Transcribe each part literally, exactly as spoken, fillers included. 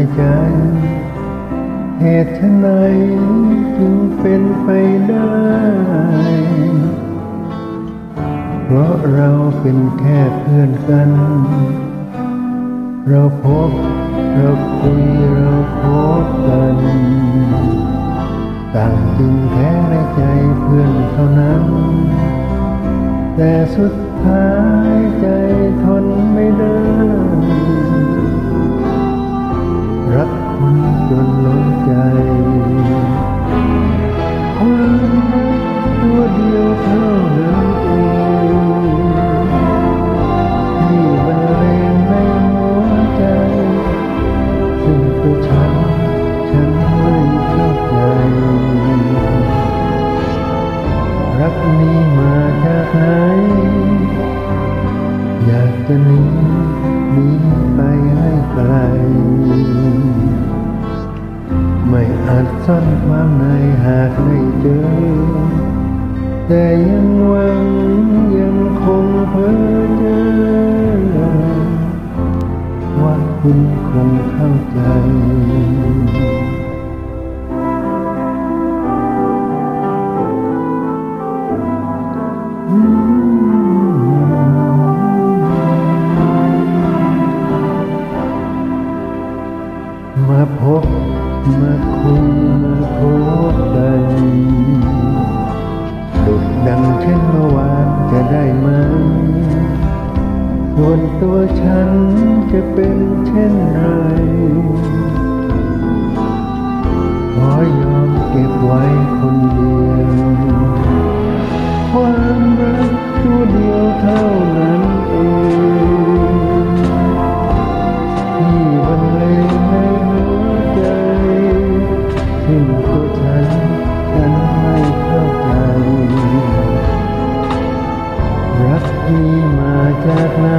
ใจเหตุไฉนจึงเป็นไปได้เพราะเราเป็นแค่เพื่อนกันเราพบเราคุยเราพบกันต่างจริงแท้ในใจเพื่อนเท่านั้นแต่สุดท้ายใจทนไม่ได้รักคุณจนล้นใจความรักตัวเดียวเท่านั้นเองที่บรรเลงในหัวใจซึ่งตัวฉันฉันไม่เข้าใจรักนี้มาจากไหนอยากจะหนีหนีไปให้ไกลไม่อาจซ่อนความในหากไม่เจอแต่ยังหวังยังคงเพ้อเจ้อว่าคุณคงเข้าใจมาพบมาคุยมาพบกันดุจดังเช่นเมื่อวานจะได้ไหมส่วนตัวฉันจะเป็นเช่นไรขอยอมเก็บไว้คนเดียวความรักตัวเดียวเท่านั้นเองที่บรรเลงในหัวใจซึ่งตัวฉันฉันไม่เข้าใจรักนี้มาจากไหน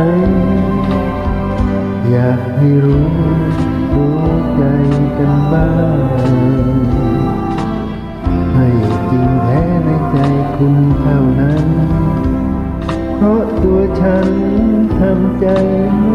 อยากให้รู้รู้ใจกันบ้างให้จริงแท้ในใจคุณเท่านั้นเพราะตัวฉันทำใจ